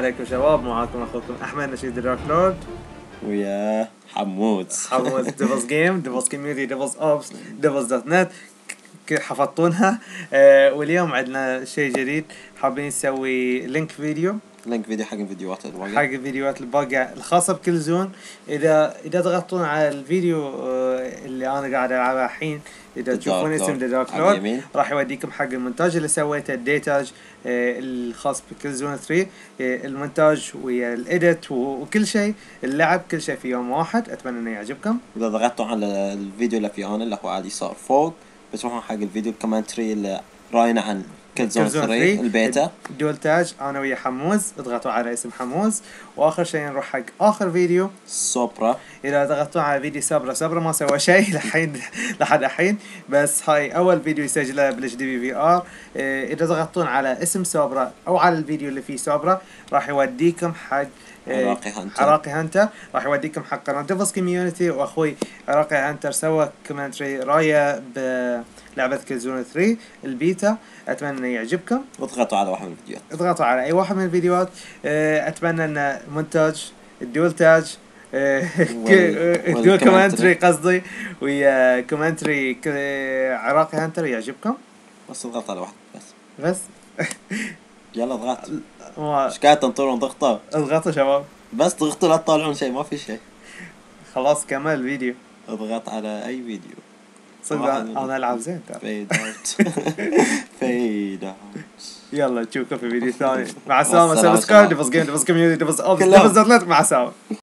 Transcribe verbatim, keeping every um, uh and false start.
عليكم شباب، معاكم اخوكم احمد نشيد دارك لورد ويا حمود حمود ديفلز جيم ديفلز كوميونتي ديفلز اوبس ديفلز دوت نت حفظتونها. آه واليوم عندنا شيء جديد، حابين نسوي لينك فيديو لينك فيديو حق الفيديوهات الباقية حق الفيديوهات الباقية الخاصة بكل زون. إذا إذا ضغطتون على الفيديو آه اللي أنا قاعد ألعبه الحين، إذا تشوفون اسم ذا دارك لورد راح يوديكم حق المونتاج اللي سويته، الديتاج آه الخاص بكل زون ثري، آه المونتاج ويا الإيديت وكل شيء، اللعب كل شيء في يوم واحد. أتمنى إنه يعجبكم. إذا ضغطتوا على الفيديو اللي في أنا اللي هو عادي صار فوق، بتروحون حق الفيديو الكومنتري اللي راينا عن كل زون ثري البيتا دول تاج أنا ويا حموز. اضغطوا على اسم حموز، وآخر شيء نروح حق آخر فيديو سوبرا. إذا ضغطوا على فيديو سوبرا سوبرا ما سوى شيء لحين لحد الحين، بس هاي أول فيديو يسجله بالاتش دي في ار. إذا ضغطون على اسم سوبرا أو على الفيديو اللي فيه سوبرا راح يوديكم حق عراقي هانتر. عراقي هانتر راح يوديكم حق قناة ديفلز كوميونتي. واخوي عراقي هانتر سوى كومنتري رايه بلعبة كل زون ثري البيتا. اتمنى انه يعجبكم. اضغطوا على واحد من الفيديوهات اضغطوا على اي واحد من الفيديوهات. اتمنى ان مونتاج الدول تاج الدول كومنتري قصدي ويا كومنتري عراقي هانتر يعجبكم. بس اضغط على واحد بس بس يلا اضغط. ما ايش قاعد تنطرون؟ ضغطوا اضغطوا شباب، بس ضغطوا لا تطالعون شيء، ما في شيء. خلاص كمل الفيديو. اضغط على اي فيديو. صدق انا العب زين ترى. فيد اوت فيد اوت. يلا نشوفكم في فيديو ثاني. مع السلامه. سبسكرايب ديفلز جيم ديفلز كوميونتي ديفلز اوبس ديفلز دوت نت. مع السلامه.